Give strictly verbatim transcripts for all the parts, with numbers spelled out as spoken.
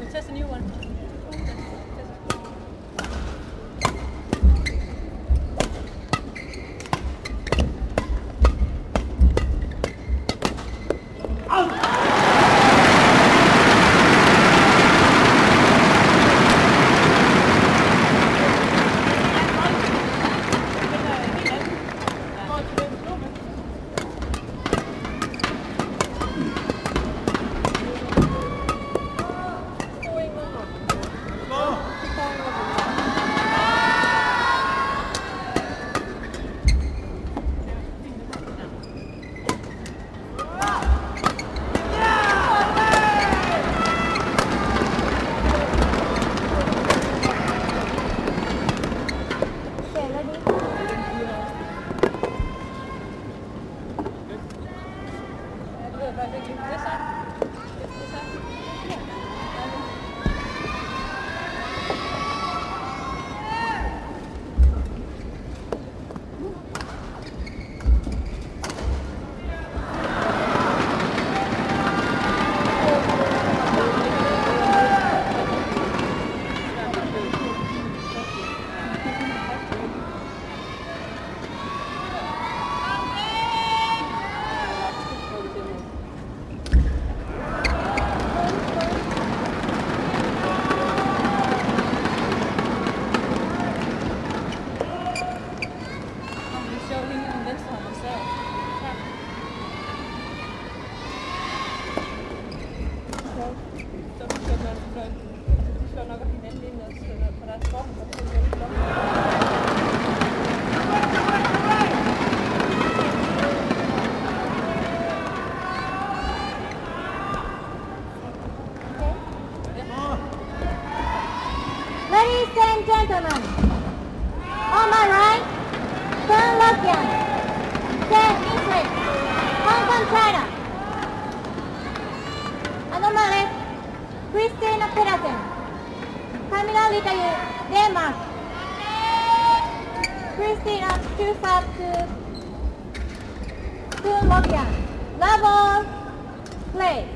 We'll test a new one. Ladies and gentlemen, on my right, Sun Lokian, Chen Yinghui, Hong Kong, China. And on my left, Christina Pedersen, Camilla Litayu, Denmark. Christina, two five two, Sun Lokian, level, play.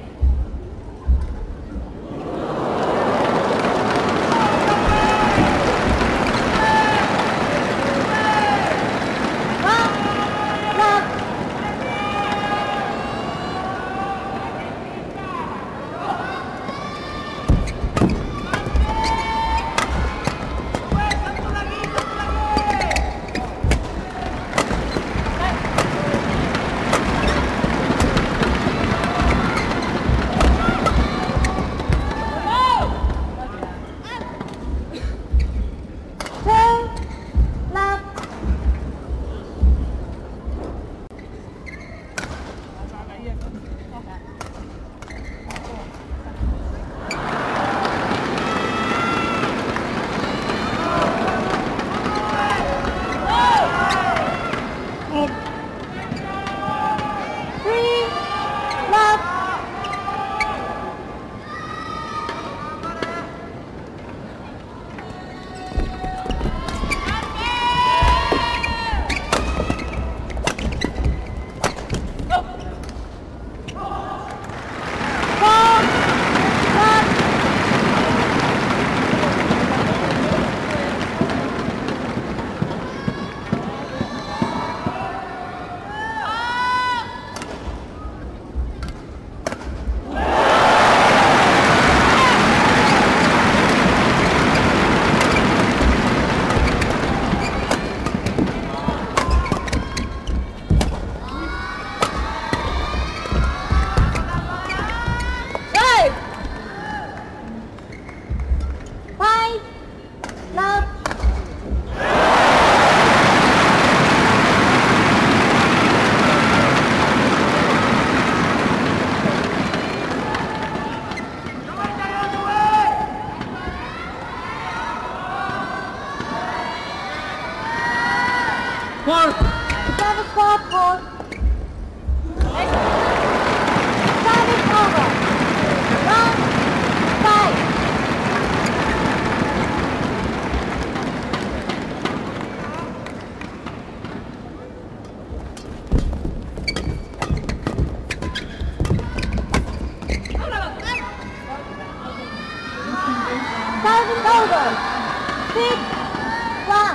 over. Six, one.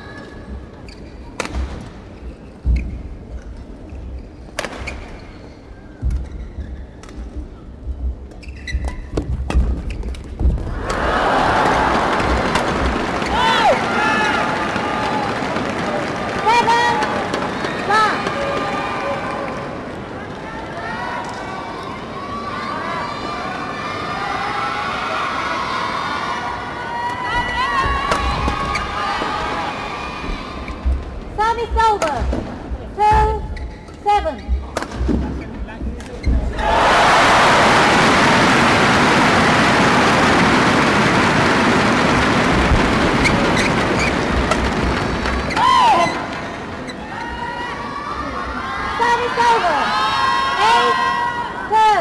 Service over. Two, seven. Service over. Eight, two.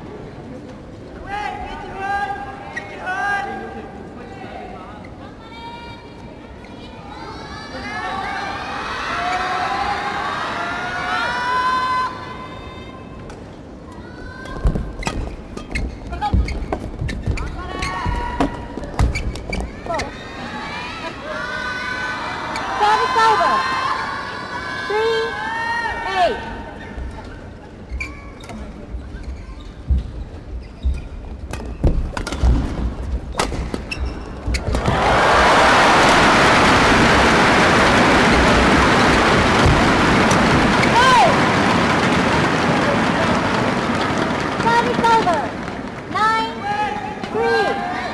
Service over. Three, eight. Service over. Nine, three.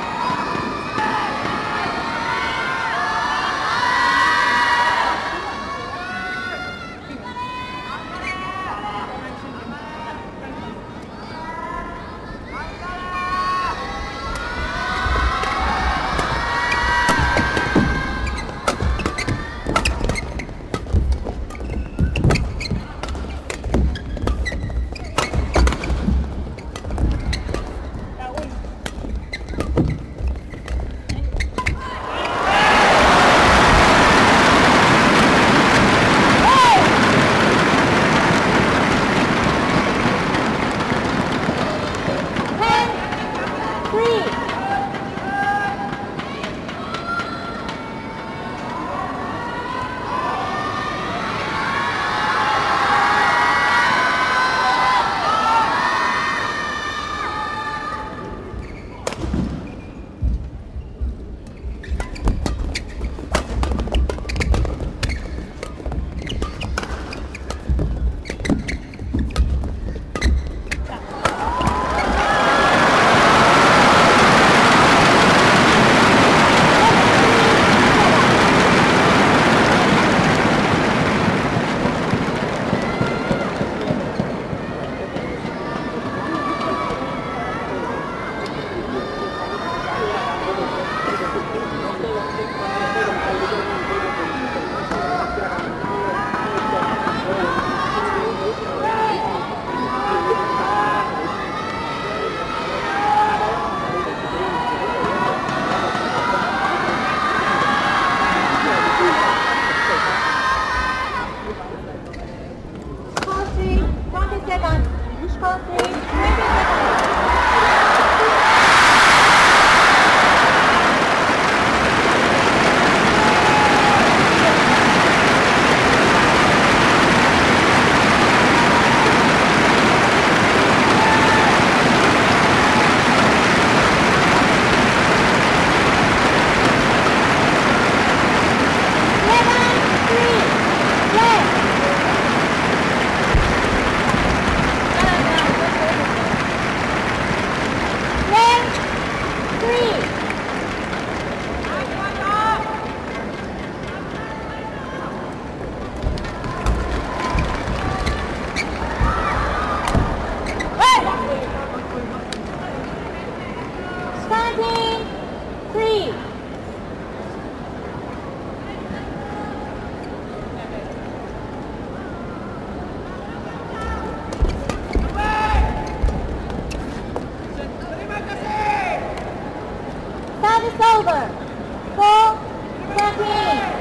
Service over. Four, thirteen.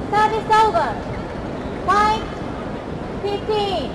Service over. five fifteen.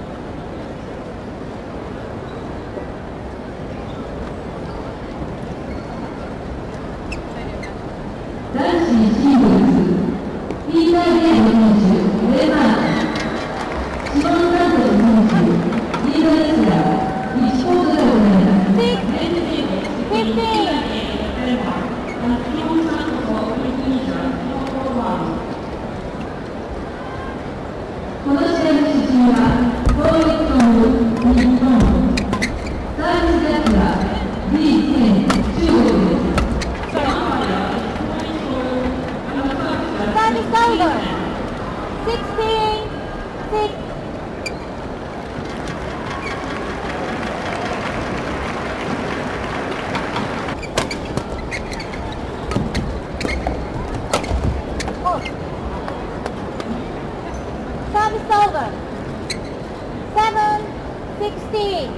Service over. seven sixteen.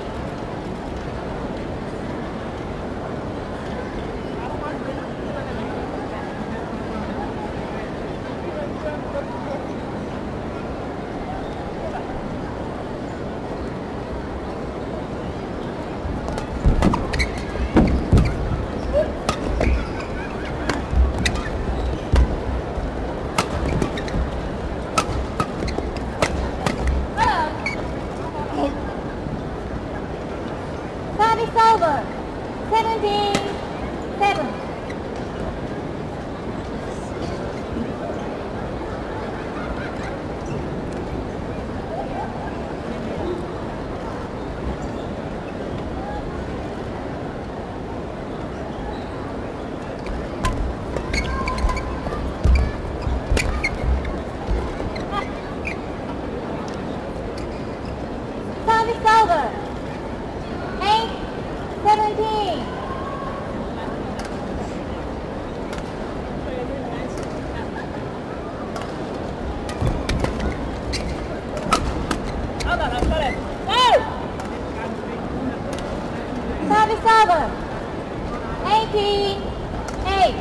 Service over. seventeen seven. Service over. eight seventeen. Service over. eighteen eight.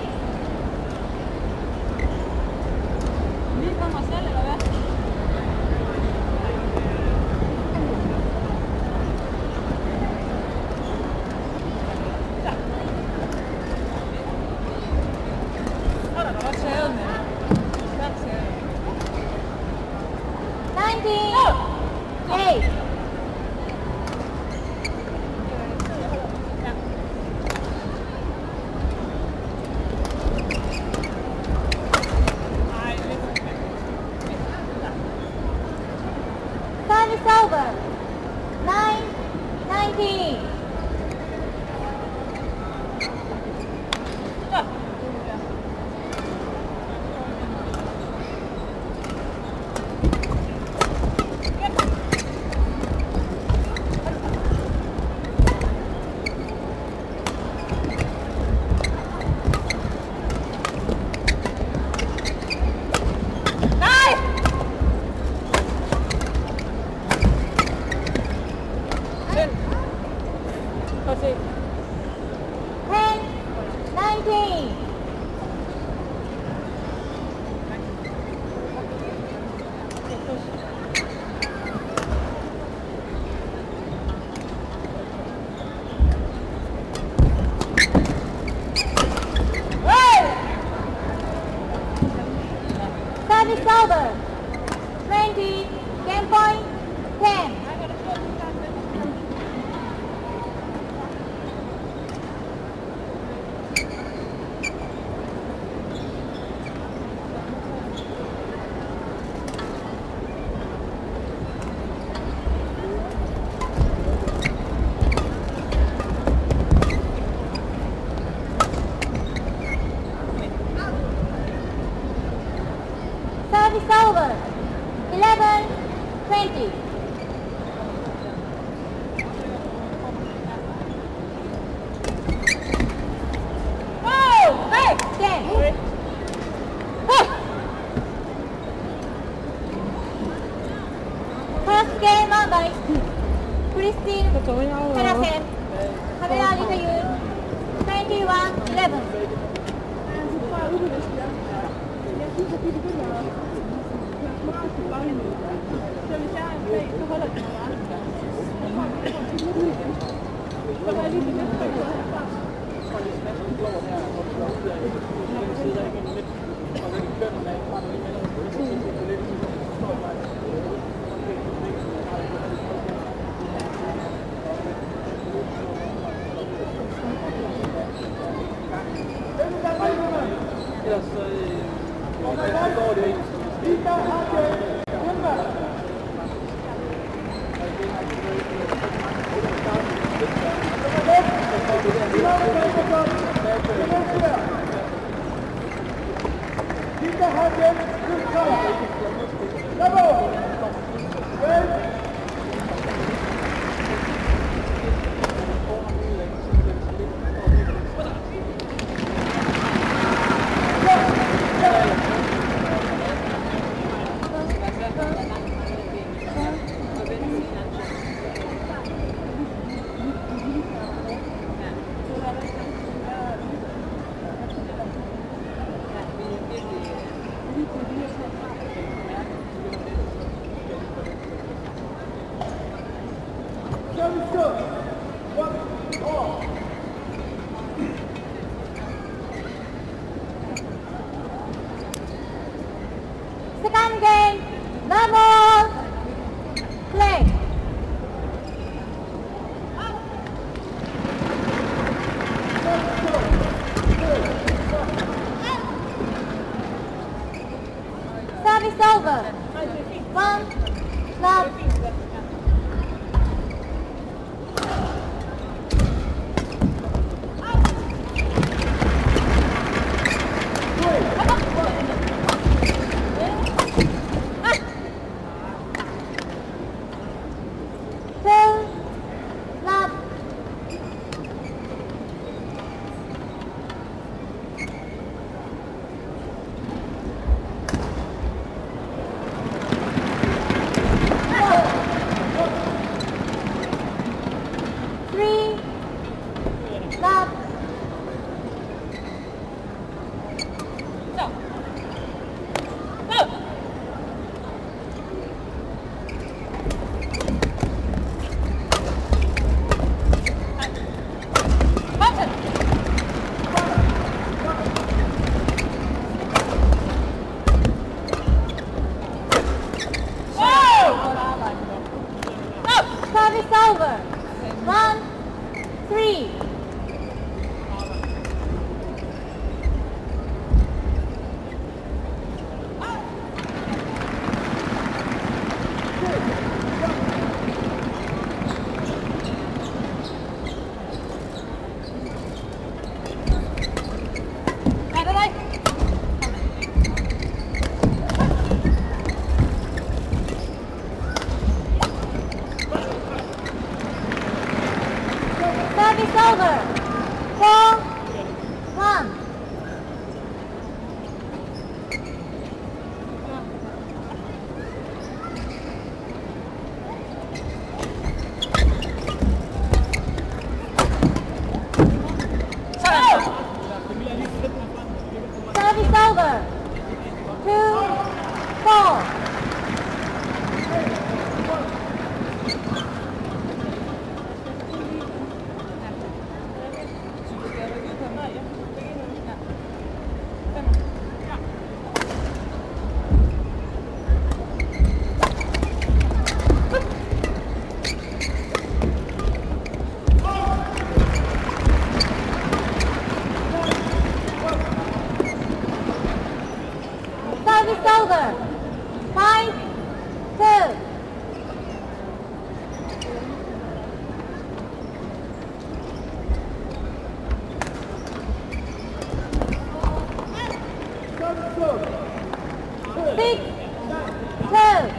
nineteen eight. Service over. nine nineteen. ten nineteen. Service over. twenty game point ten. Service over. eleven twenty. Oh, hey, ten. First game on by Christine Perasen. Camera review twenty-one eleven. Second game, level, play. Service over. One, love. Service over. One, three. Service over. Four, one. Service over. Two, four. Service over. Five, two. Six, two.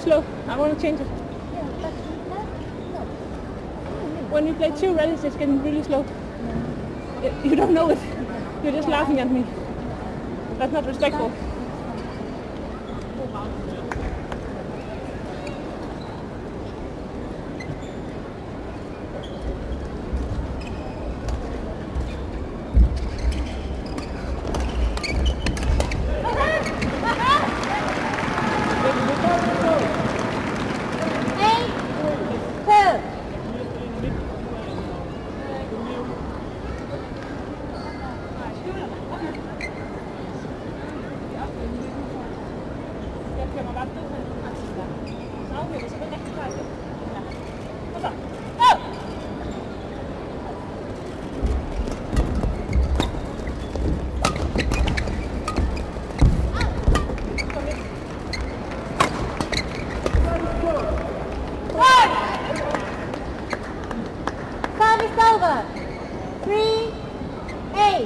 slow. I want to change it. Yeah, but that, no. When we play two rallies, it's getting really slow. Y- You don't know it. You're just laughing at me. That's not respectful. Eight, two. Service over. Three, eight.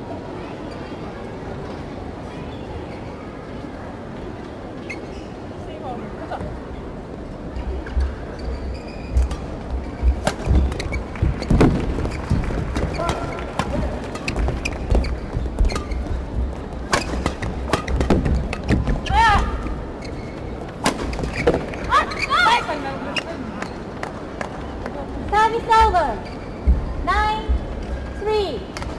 Service over. Nine, three.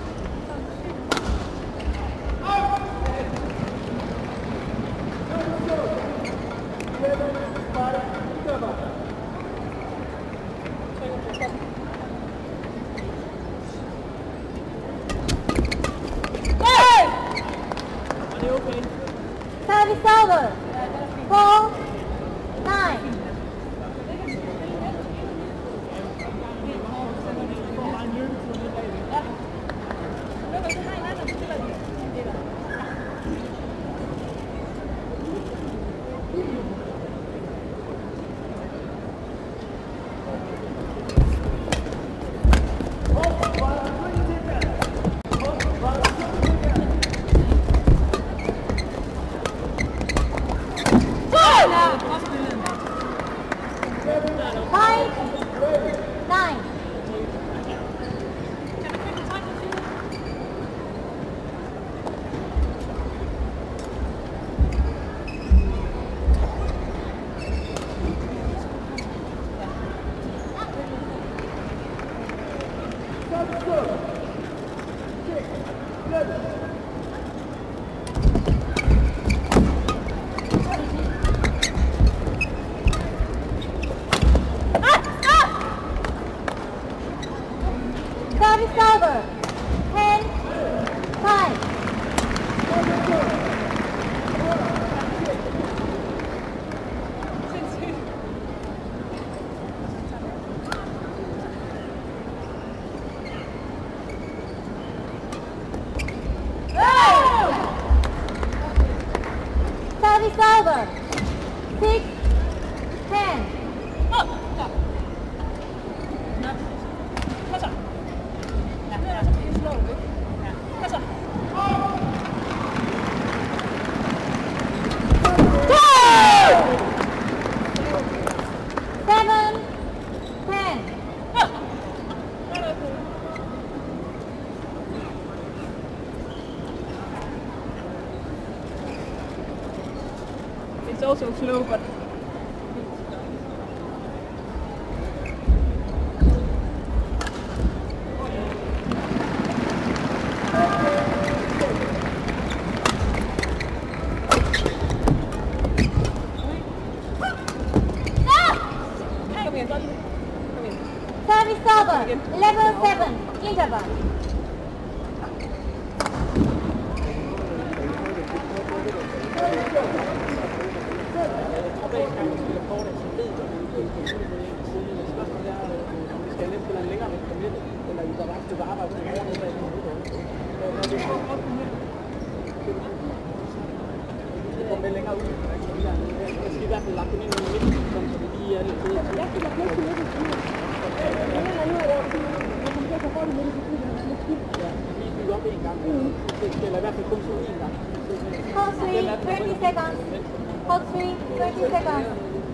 Service over. Four, nine. Five, nine. Service over. Ten, five. Service over. Six, ten. Seven, ten. It's also slow, but Service over. Level seven. Interval. Hold three, thirty seconds. Hold three, thirty seconds.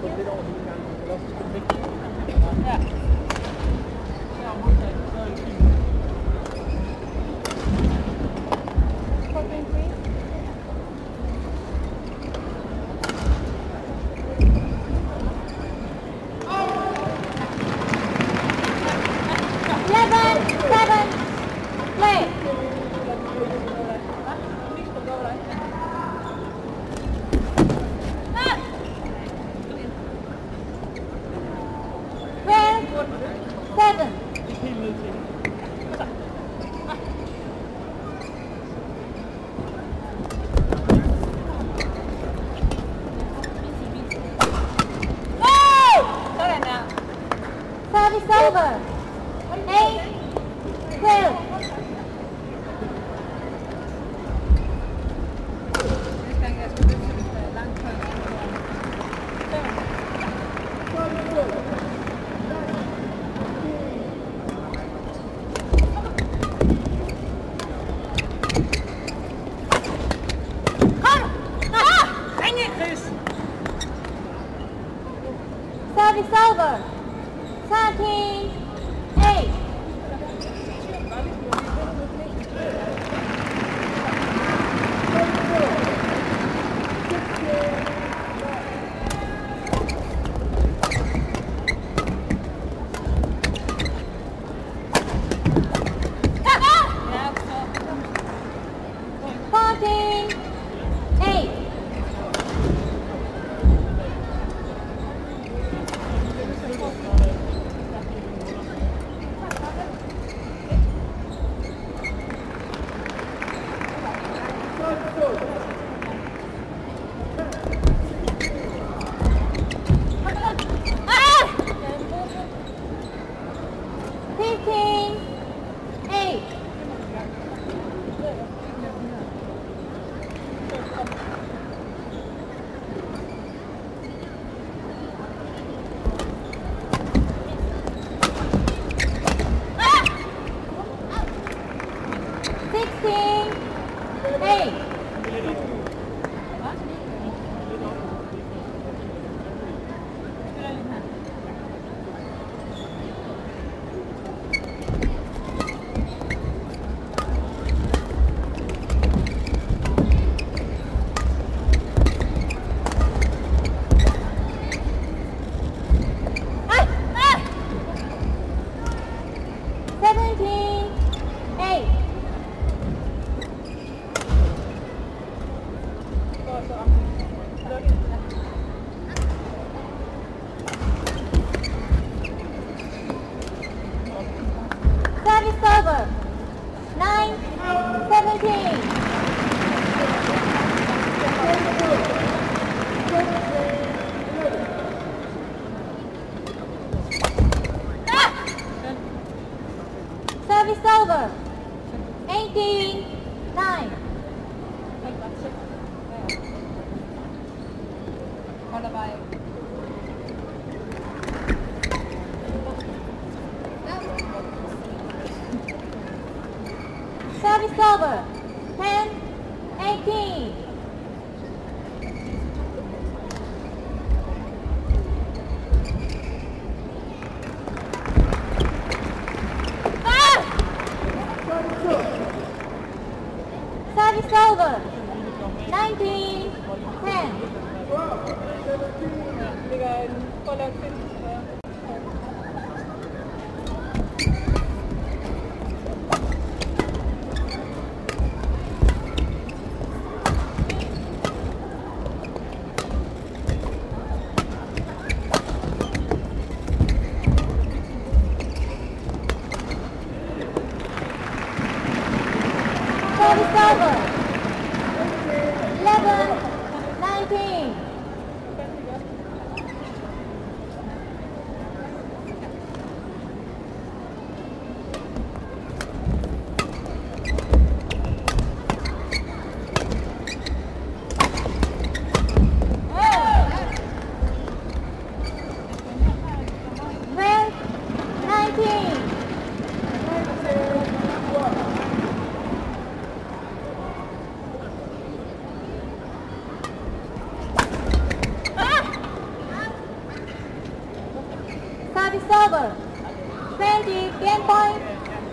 Service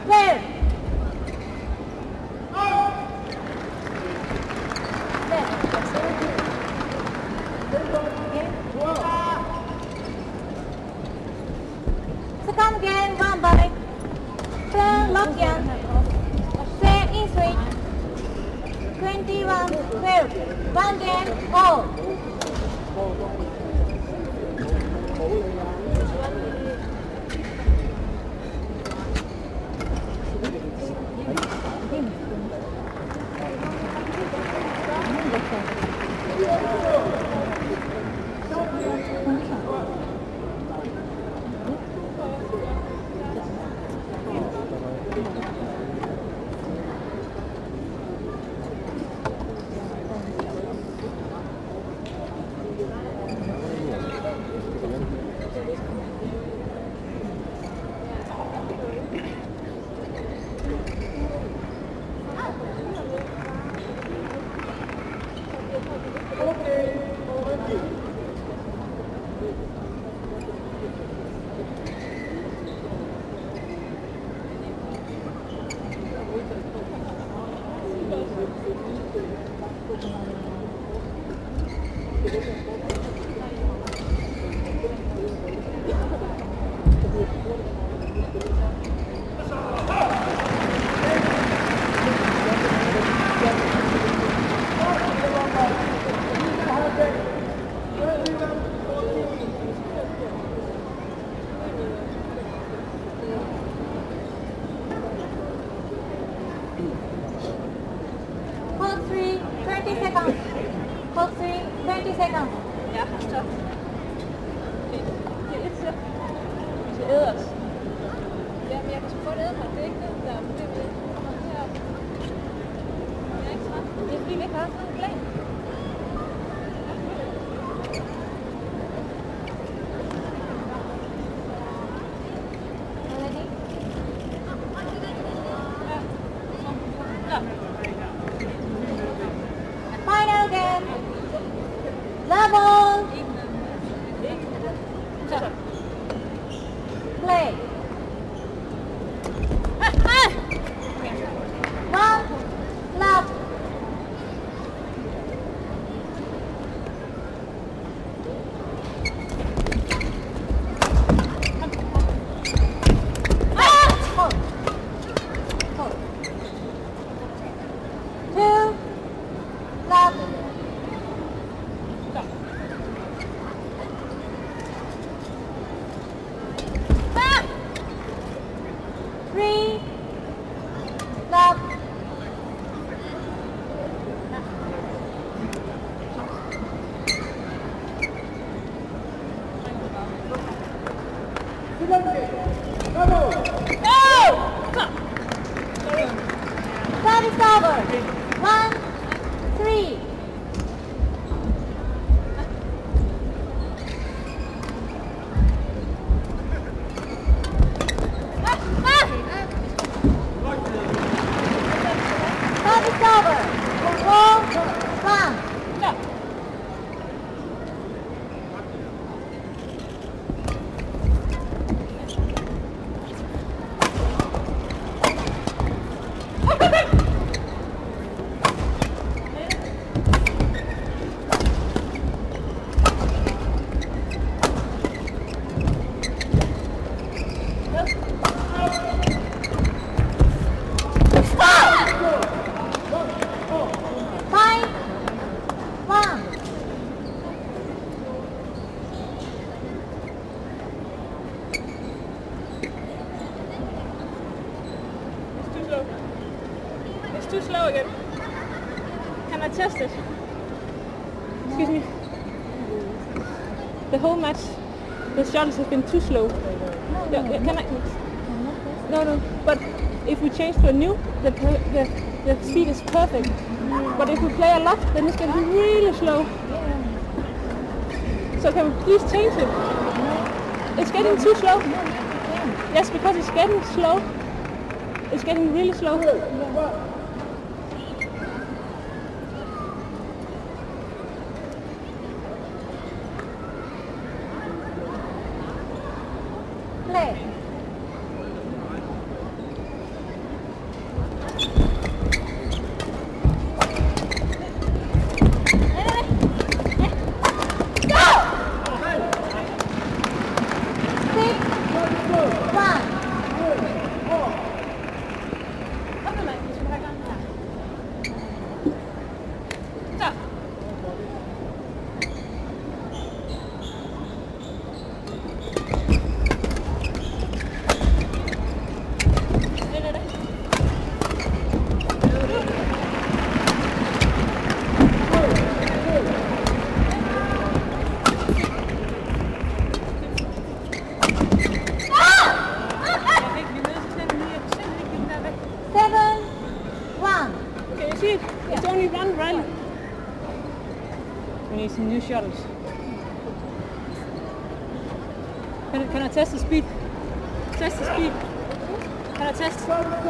Clear. Second game, one by Plan Lokian. Set in switch. twenty-one, twelve. One game, all. Hold three, twenty seconds. Hold three, twenty seconds. Ja, stop. Det, det er lidt så. Vi skal æde os. Ja, men jeg kan sgu godt æde mig. Det er ikke det, der er problemet. Det kommer herop. Jeg er ikke træt. Det er fordi, vi ikke har haft noget plan. Ready? Ja. Final game. Level. Så. Play. Ah, ah! One. Love. Ah! Hold. Hold. Two. Love. Så. Ah! Three. Love. No! Så. Service over. One. Three. Ah, ah! Service over. Four. One. Så. Five. One. It's too slow. It's too slow again. Can I test it? Excuse me. The whole match, the shuttles have been too slow. Yeah, yeah, can I? No, no. But if we change to a new, the per- the, the speed is perfect. But if we play a lot, then it's going to be really slow. So can we please change it? It's getting too slow. Yes, because it's getting slow. It's getting really slow. Play. see it? It's only one rally. We need some new shuttles. Can I, can I test the speed? Test the speed. Can I test?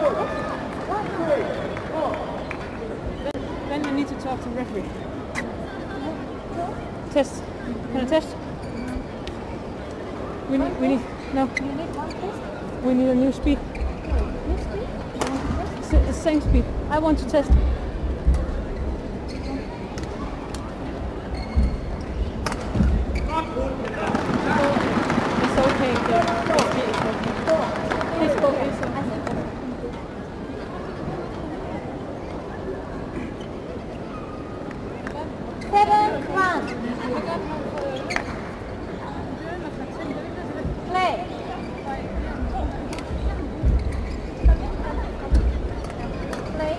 Then, then I need to talk to the referee. Test. Can I test? We need, we need, no. We need a new speed. S the same speed. I want to test. It's okay. The speed is okay. Please go easy. Seven, one. Play. Play.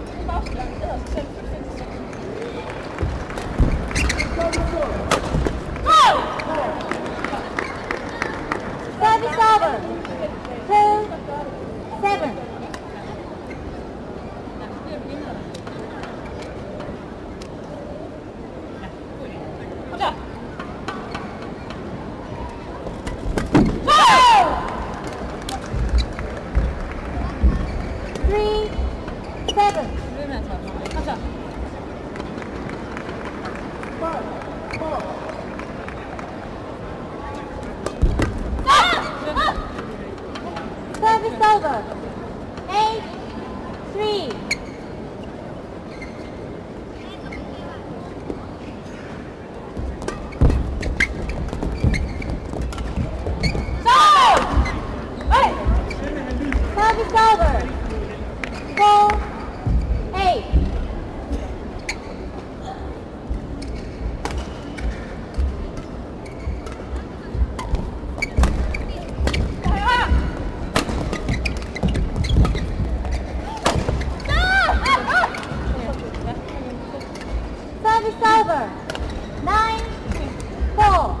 Service over. Two, seven. Three, seven. Service over. Eight, three. Service over. Four, eight. Service over. Nine, four.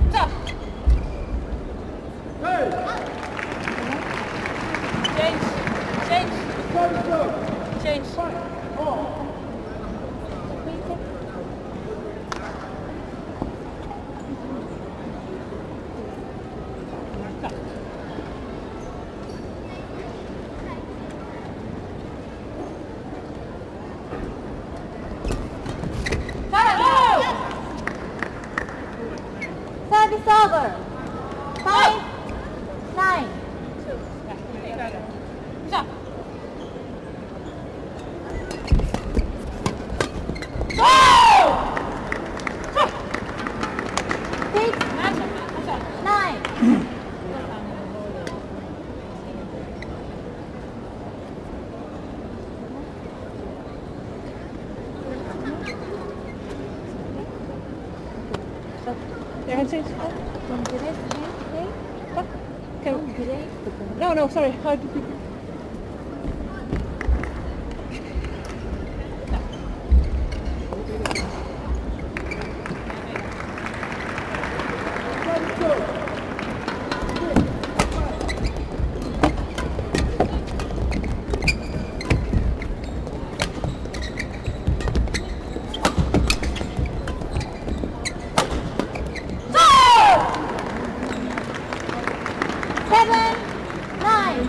Change. Change. Change. Service over. Five, nine. Six, nine. You can change. Can, no, no, sorry. How do you... Seven, nine.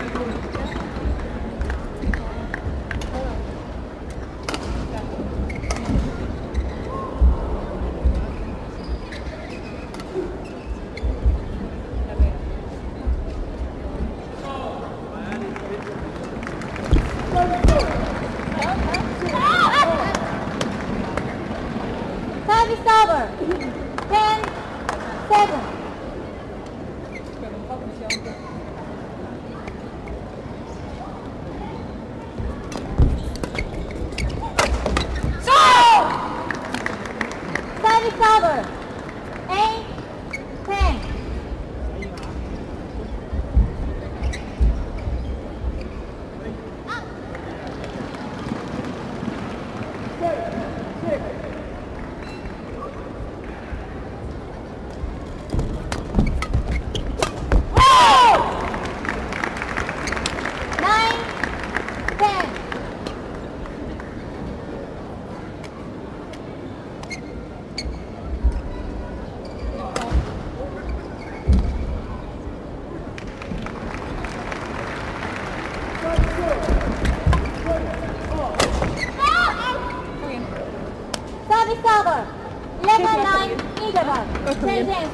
Service over. Level nine interval. Sentence.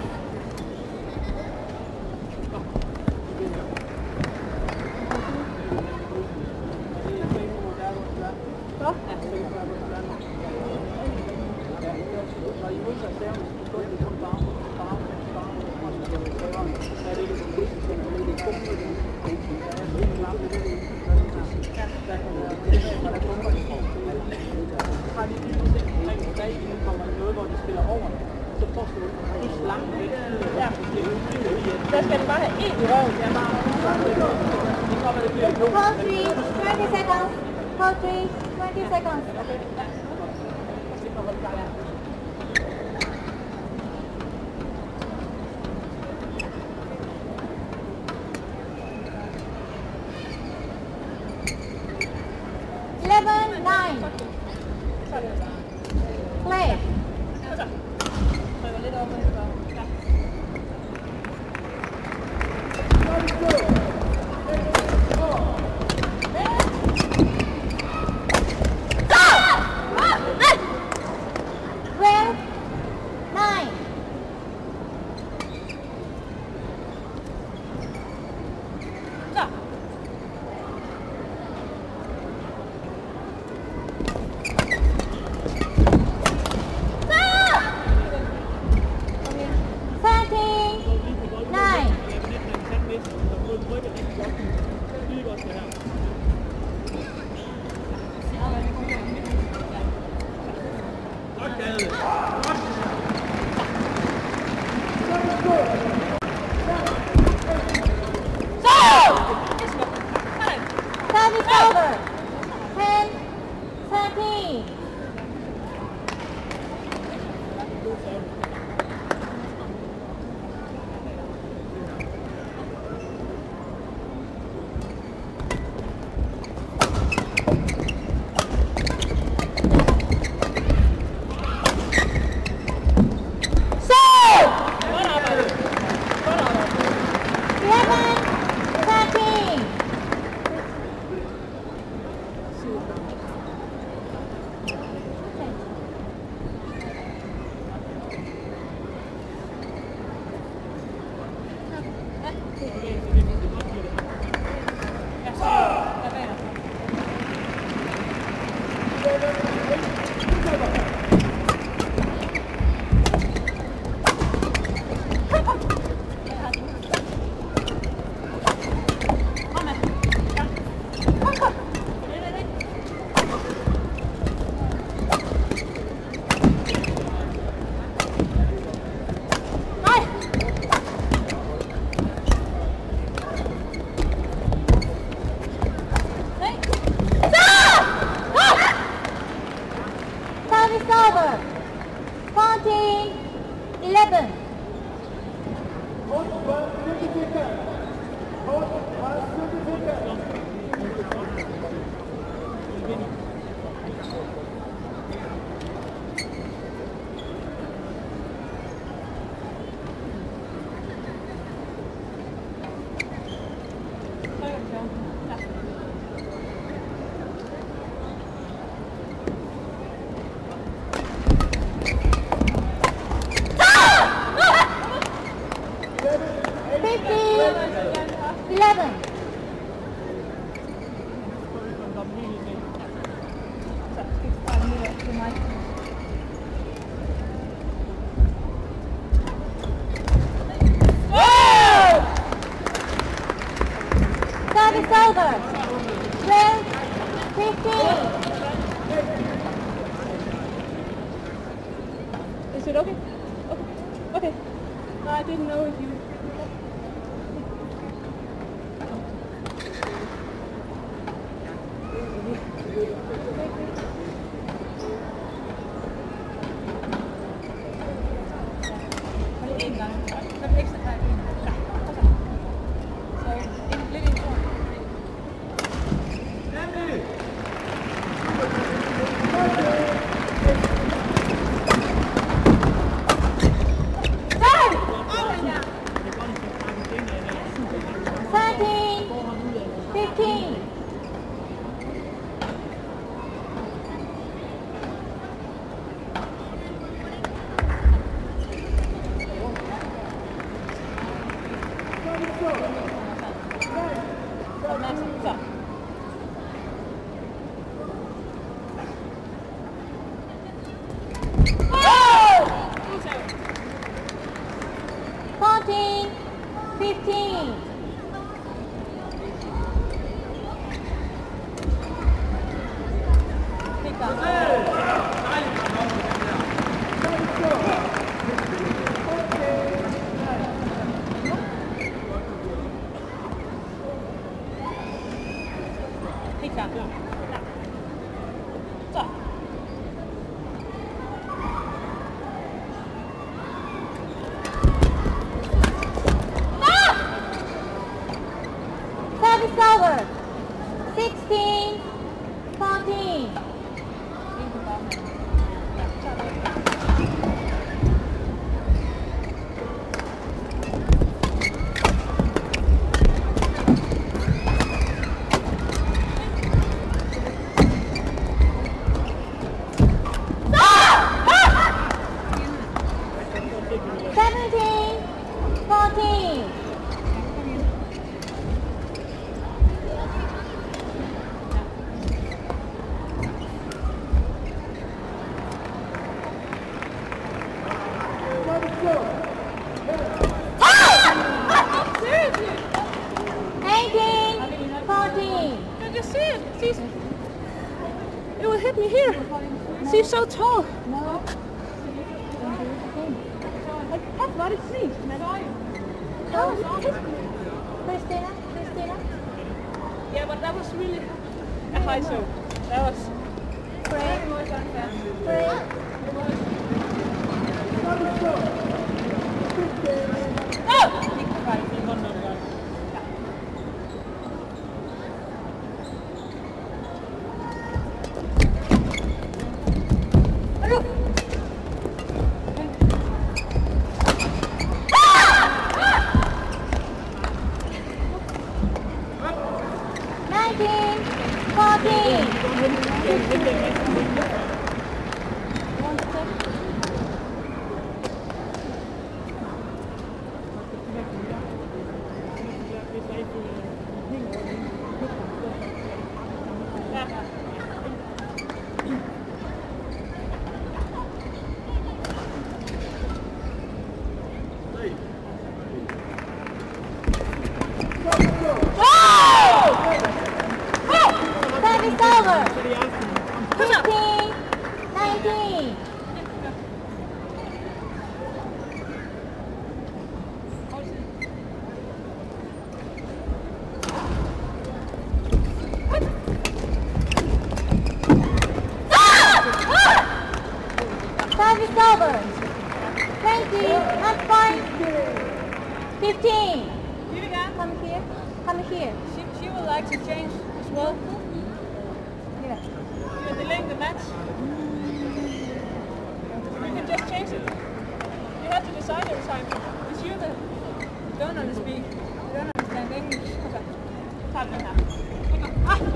Der skal det bare have en i røven. Det er bare... Hold three, twenty seconds. Hold three, twenty seconds. Eleven, nine. Play. Trykker lidt op og så. Ja. Twelve, nine. Så. Thirteen, nine. Service over. Ten, thirteen. Eleven, thirteen. Service over. Fourteen, eleven. Fifteen, eleven. Service over. Twelve, fifteen. Is it okay? Okay. Okay. No, I didn't know if you... En gang. Så er det ekstra her. Ja. Så en, lidt intro. Ja. Ja. Så. Service over. sixteen, fourteen. seventeen, fourteen. Seriously? eighteen, fourteen. I just see it. See, it will hit me here. She's so tall. No. That's what it sees. Oh, Christina, Christina. Yeah, but that was really a high show. That was Pray, pray. nineteen, fourteen. Service over. fifteen, nineteen. Service over. twenty, match point. fifteen. Vivica, Come here. Come here. she, she would like to change as well. Here. You're delaying the match. You can just change it. You have to decide every time. It's you that don't understand. You don't understand English. Okay. Tag den her. Ah! Så.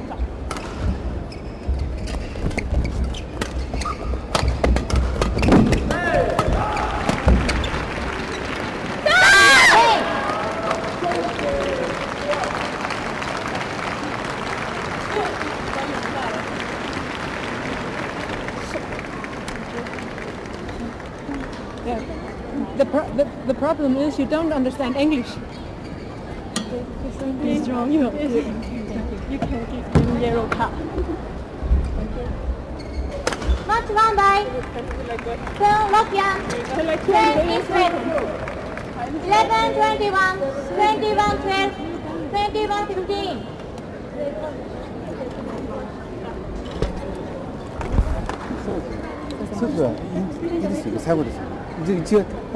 Yeah. The, pro the, the problem is you don't understand English. Please wrong. You, you can give me yellow card. Match one by Phil Lokia. ten is red. eleven, twenty-one, twenty-one, twelve, twenty-one, fifteen. 소주야, 이리스 이거 사버렸어. 이제 이제 봐.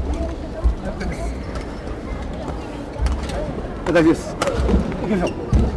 나 됐어. 이게 형.